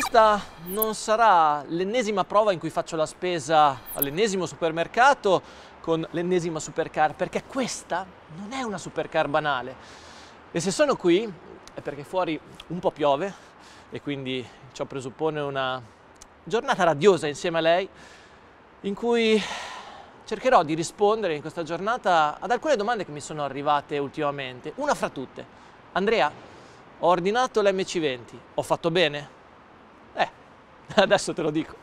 questa non sarà l'ennesima prova in cui faccio la spesa all'ennesimo supermercato con l'ennesima supercar, perché questa non è una supercar banale. E se sono qui è perché fuori un po' piove e quindi ciò presuppone una giornata radiosa insieme a lei, in cui cercherò di rispondere in questa giornata ad alcune domande che mi sono arrivate ultimamente. Una fra tutte: Andrea, ho ordinato l'MC20, ho fatto bene? Adesso te lo dico.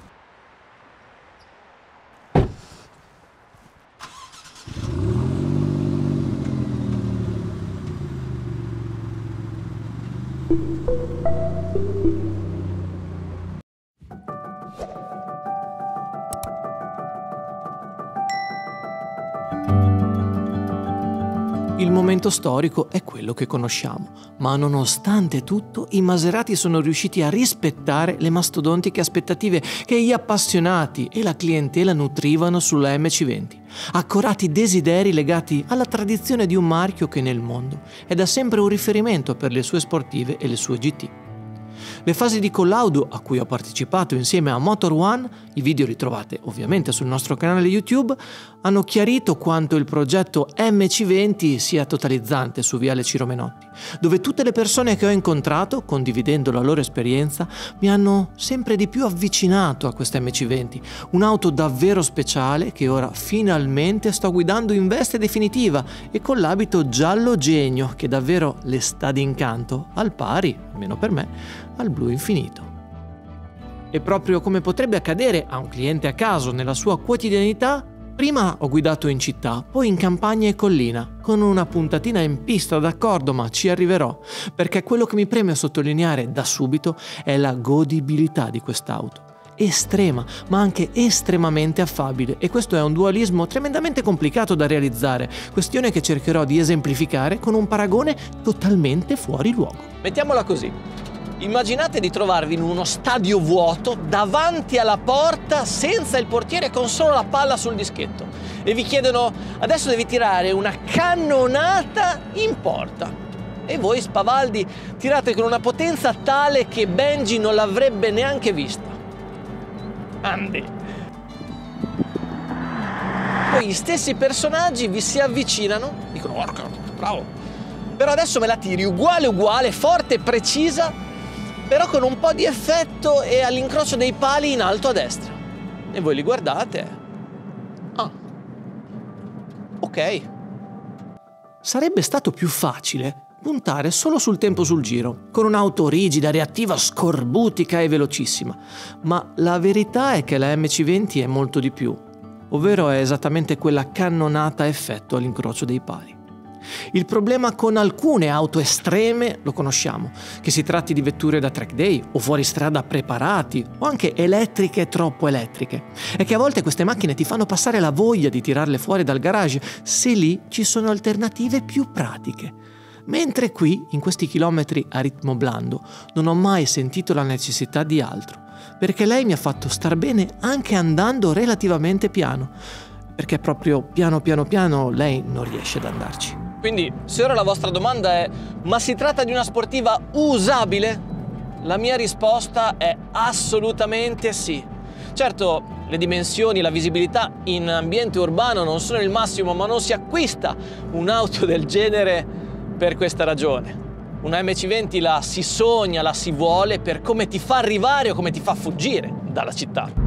Il momento storico è quello che conosciamo, ma nonostante tutto i Maserati sono riusciti a rispettare le mastodontiche aspettative che gli appassionati e la clientela nutrivano sulla MC20, accorati desideri legati alla tradizione di un marchio che nel mondo è da sempre un riferimento per le sue sportive e le sue GT. Le fasi di collaudo a cui ho partecipato insieme a Motor One, i video li trovate ovviamente sul nostro canale YouTube, hanno chiarito quanto il progetto MC20 sia totalizzante su Viale Ciro Menotti, dove tutte le persone che ho incontrato, condividendo la loro esperienza, mi hanno sempre di più avvicinato a questa MC20, un'auto davvero speciale che ora finalmente sto guidando in veste definitiva e con l'abito giallo genio che davvero le sta d'incanto, al pari, almeno per me, al blu infinito. E proprio come potrebbe accadere a un cliente a caso nella sua quotidianità, prima ho guidato in città, poi in campagna e collina, con una puntatina in pista, d'accordo, ma ci arriverò, perché quello che mi preme sottolineare da subito è la godibilità di quest'auto. Estrema, ma anche estremamente affabile, e questo è un dualismo tremendamente complicato da realizzare, questione che cercherò di esemplificare con un paragone totalmente fuori luogo. Mettiamola così. Immaginate di trovarvi in uno stadio vuoto davanti alla porta senza il portiere, con solo la palla sul dischetto, e vi chiedono: adesso devi tirare una cannonata in porta, e voi spavaldi tirate con una potenza tale che Benji non l'avrebbe neanche vista. Andy. Poi gli stessi personaggi vi si avvicinano, dicono: orca, bravo, però adesso me la tiri uguale, forte e precisa, però con un po' di effetto e all'incrocio dei pali in alto a destra. E voi li guardate. Ah, ok. Sarebbe stato più facile puntare solo sul tempo sul giro, con un'auto rigida, reattiva, scorbutica e velocissima. Ma la verità è che la MC20 è molto di più, ovvero è esattamente quella cannonata a effetto all'incrocio dei pali. Il problema con alcune auto estreme lo conosciamo, che si tratti di vetture da track day o fuoristrada preparati o anche elettriche e troppo elettriche, è che a volte queste macchine ti fanno passare la voglia di tirarle fuori dal garage se lì ci sono alternative più pratiche. Mentre qui, in questi chilometri a ritmo blando, non ho mai sentito la necessità di altro, perché lei mi ha fatto star bene anche andando relativamente piano, perché proprio piano lei non riesce ad andarci. Quindi, se ora la vostra domanda è: ma si tratta di una sportiva usabile? La mia risposta è assolutamente sì. Certo, le dimensioni e la visibilità in ambiente urbano non sono il massimo, ma non si acquista un'auto del genere per questa ragione. Una MC20 la si sogna, la si vuole per come ti fa arrivare o come ti fa fuggire dalla città.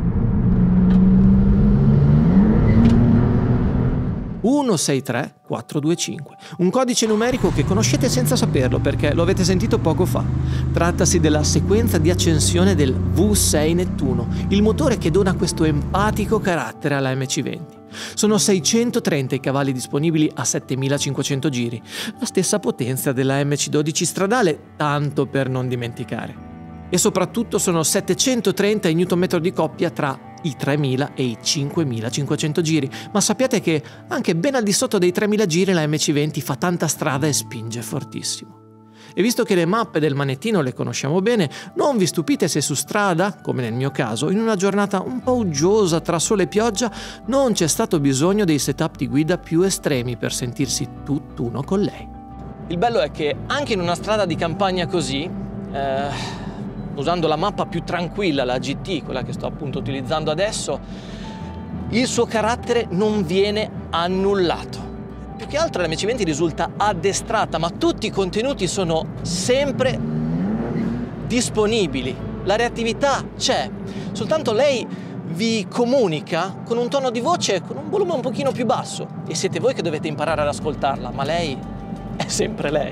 163425, un codice numerico che conoscete senza saperlo perché lo avete sentito poco fa. Trattasi della sequenza di accensione del V6 Nettuno, il motore che dona questo empatico carattere alla MC20. Sono 630 i cavalli disponibili a 7500 giri, la stessa potenza della MC12 stradale, tanto per non dimenticare. E soprattutto sono 730 i Nm di coppia tra i 3000 e i 5500 giri, ma sappiate che anche ben al di sotto dei 3000 giri la MC20 fa tanta strada e spinge fortissimo. E visto che le mappe del manettino le conosciamo bene, non vi stupite se su strada, come nel mio caso, in una giornata un po' uggiosa tra sole e pioggia, non c'è stato bisogno dei setup di guida più estremi per sentirsi tutt'uno con lei. Il bello è che anche in una strada di campagna così, usando la mappa più tranquilla, la GT, quella che sto appunto utilizzando adesso, il suo carattere non viene annullato. Più che altro la MC20 risulta addestrata, ma tutti i contenuti sono sempre disponibili. La reattività c'è, soltanto lei vi comunica con un tono di voce con un volume un pochino più basso e siete voi che dovete imparare ad ascoltarla, ma lei è sempre lei.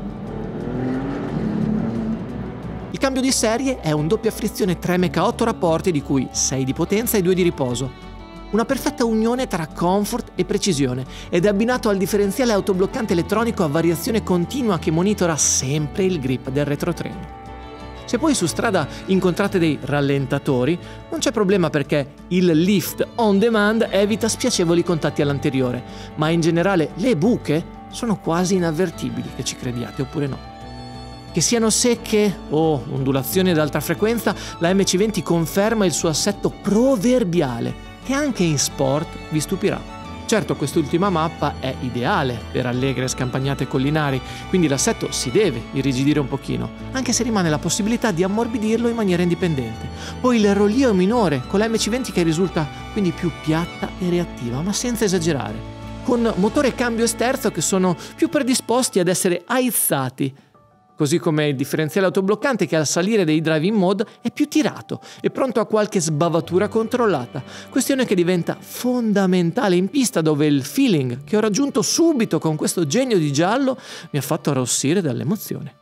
Il cambio di serie è un doppia frizione Tremec a 8 rapporti, di cui 6 di potenza e 2 di riposo. Una perfetta unione tra comfort e precisione ed è abbinato al differenziale autobloccante elettronico a variazione continua che monitora sempre il grip del retrotreno. Se poi su strada incontrate dei rallentatori, non c'è problema perché il lift on demand evita spiacevoli contatti all'anteriore, ma in generale le buche sono quasi inavvertibili, che ci crediate oppure no. Che siano secche o ondulazioni ad alta frequenza, la MC20 conferma il suo assetto proverbiale, che anche in sport vi stupirà. Certo, quest'ultima mappa è ideale per allegre scampagnate collinari, quindi l'assetto si deve irrigidire un pochino, anche se rimane la possibilità di ammorbidirlo in maniera indipendente. Poi il rollio minore, con la MC20 che risulta quindi più piatta e reattiva, ma senza esagerare, con motore e cambio e sterzo che sono più predisposti ad essere aizzati, così come il differenziale autobloccante che al salire dei driving mode è più tirato e pronto a qualche sbavatura controllata, questione che diventa fondamentale in pista, dove il feeling che ho raggiunto subito con questo genio di giallo mi ha fatto arrossire dall'emozione.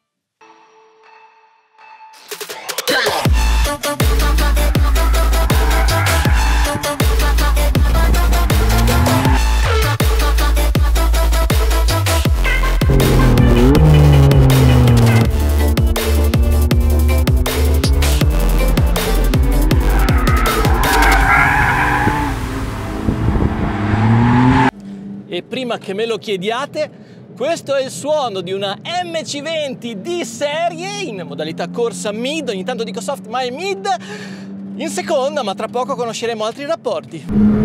E prima che me lo chiediate, questo è il suono di una MC20 di serie in modalità corsa mid, ogni tanto dico soft ma è mid, in seconda, ma tra poco conosceremo altri rapporti.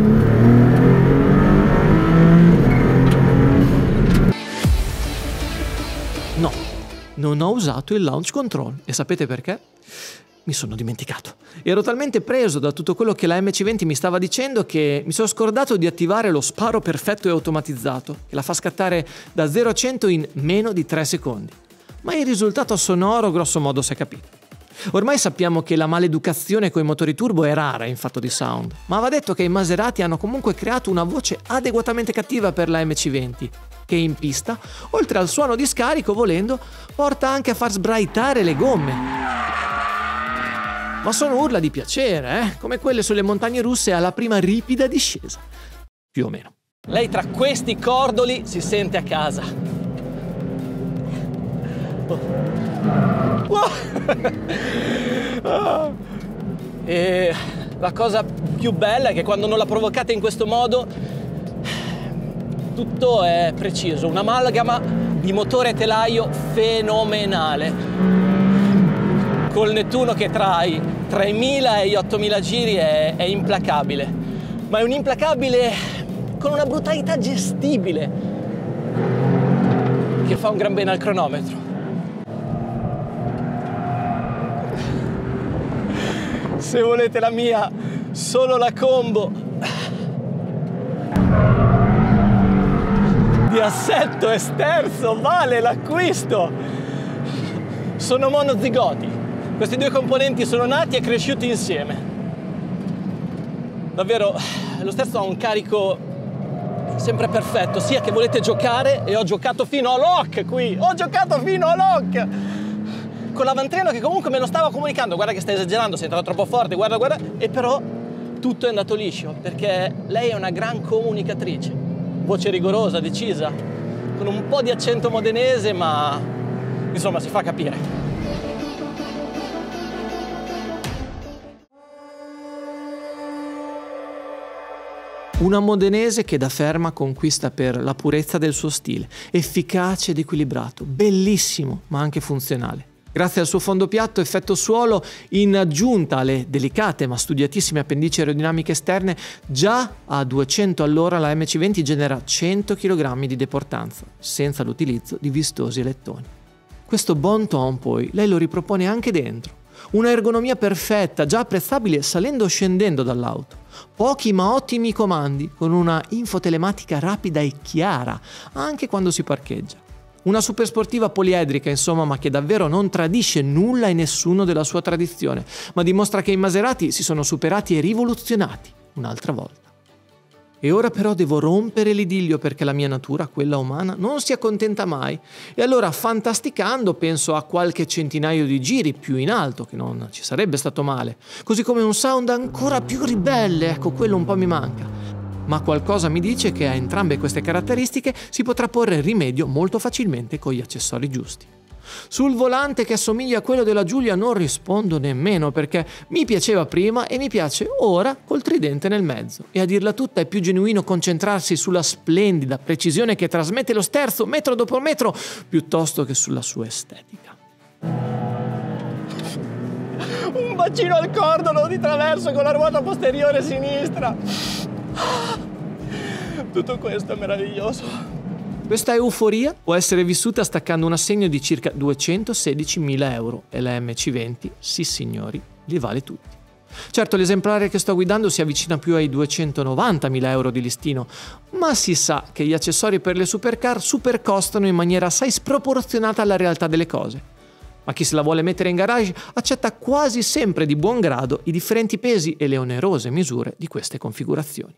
No, non ho usato il launch control e sapete perché? Mi sono dimenticato. Ero talmente preso da tutto quello che la MC20 mi stava dicendo che mi sono scordato di attivare lo sparo perfetto e automatizzato, che la fa scattare da 0 a 100 in meno di 3 secondi. Ma il risultato sonoro grosso modo si è capito. Ormai sappiamo che la maleducazione coi motori turbo è rara in fatto di sound, ma va detto che i Maserati hanno comunque creato una voce adeguatamente cattiva per la MC20, che in pista, oltre al suono di scarico, volendo, porta anche a far sbraitare le gomme. Ma sono urla di piacere, come quelle sulle montagne russe alla prima ripida discesa. Più o meno. Lei tra questi cordoli si sente a casa. E la cosa più bella è che quando non la provocate in questo modo, tutto è preciso. Un'amalgama di motore e telaio fenomenale. Col Nettuno che tra i 3.000 e gli 8.000 giri è implacabile, ma è un implacabile con una brutalità gestibile che fa un gran bene al cronometro. Se volete la mia, solo la combo di assetto e sterzo vale l'acquisto. Sono monozigoti. Questi due componenti sono nati e cresciuti insieme. Davvero, lo sterzo ha un carico sempre perfetto, sia che volete giocare, e ho giocato fino a lock qui, ho giocato fino a lock! Con l'avantreno che comunque me lo stava comunicando, guarda che stai esagerando, sei entrato troppo forte, guarda, guarda, e però tutto è andato liscio, perché lei è una gran comunicatrice, voce rigorosa, decisa, con un po' di accento modenese, ma insomma si fa capire. Una modenese che da ferma conquista per la purezza del suo stile, efficace ed equilibrato, bellissimo ma anche funzionale. Grazie al suo fondo piatto effetto suolo, in aggiunta alle delicate ma studiatissime appendici aerodinamiche esterne, già a 200 all'ora la MC20 genera 100 kg di deportanza, senza l'utilizzo di vistosi lettoni. Questo bon ton poi lei lo ripropone anche dentro, Una ergonomia perfetta, già apprezzabile salendo o scendendo dall'auto. Pochi ma ottimi comandi, con una infotelematica rapida e chiara, anche quando si parcheggia. Una supersportiva poliedrica, insomma, ma che davvero non tradisce nulla e nessuno della sua tradizione, ma dimostra che i Maserati si sono superati e rivoluzionati un'altra volta. E ora però devo rompere l'idillio perché la mia natura, quella umana, non si accontenta mai. E allora, fantasticando, penso a qualche centinaio di giri più in alto, che non ci sarebbe stato male. Così come un sound ancora più ribelle, ecco, quello un po' mi manca. Ma qualcosa mi dice che a entrambe queste caratteristiche si potrà porre rimedio molto facilmente con gli accessori giusti. Sul volante che assomiglia a quello della Giulia non rispondo nemmeno perché mi piaceva prima e mi piace ora col tridente nel mezzo. E a dirla tutta è più genuino concentrarsi sulla splendida precisione che trasmette lo sterzo metro dopo metro piuttosto che sulla sua estetica. Un bacino al cordolo di traverso con la ruota posteriore sinistra. Tutto questo è meraviglioso. Questa euforia può essere vissuta staccando un assegno di circa 216.000 euro e la MC20, sì signori, li vale tutti. Certo, l'esemplare che sto guidando si avvicina più ai 290.000 euro di listino, ma si sa che gli accessori per le supercar supercostano in maniera assai sproporzionata alla realtà delle cose. Ma chi se la vuole mettere in garage accetta quasi sempre di buon grado i differenti pesi e le onerose misure di queste configurazioni.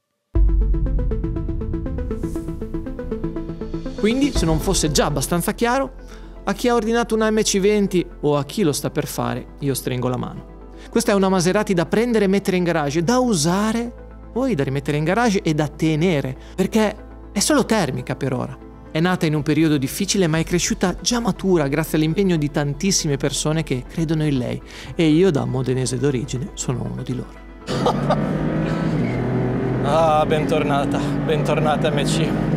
Quindi, se non fosse già abbastanza chiaro, a chi ha ordinato una MC20 o a chi lo sta per fare, io stringo la mano. Questa è una Maserati da prendere e mettere in garage, da usare, poi da rimettere in garage e da tenere, perché è solo termica per ora. È nata in un periodo difficile ma è cresciuta già matura grazie all'impegno di tantissime persone che credono in lei e io, da modenese d'origine, sono uno di loro. Ah, bentornata MC.